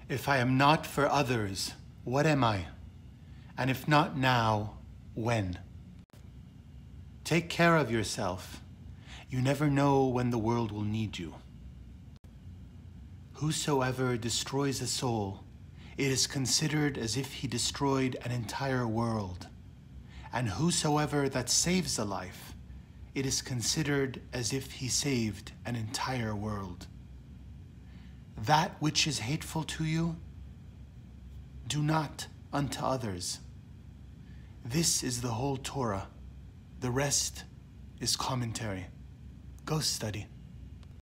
If I am not for others, what am I? And if not now, when? Take care of yourself. You never know when the world will need you. Whosoever destroys a soul, it is considered as if he destroyed an entire world. And whosoever that saves a life, it is considered as if he saved an entire world. That which is hateful to you, do not unto others. This is the whole Torah. The rest is commentary. Go study.